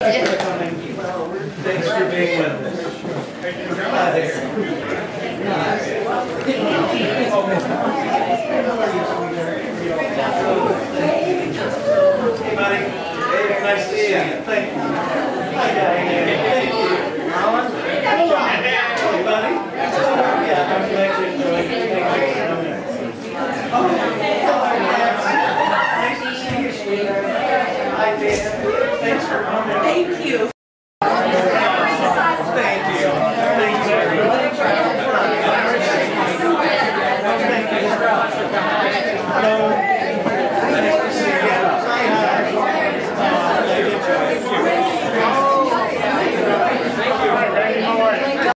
Thanks for being with us. Hi there. Hey, buddy. Hey, nice to see you. Thank you. Hi, Diane. Thank you. Hey, buddy. Yeah, I'm glad you're enjoying it. Thank you for coming. Nice to see you, sweetheart. Hi, Dan. Thanks for coming. Thank you.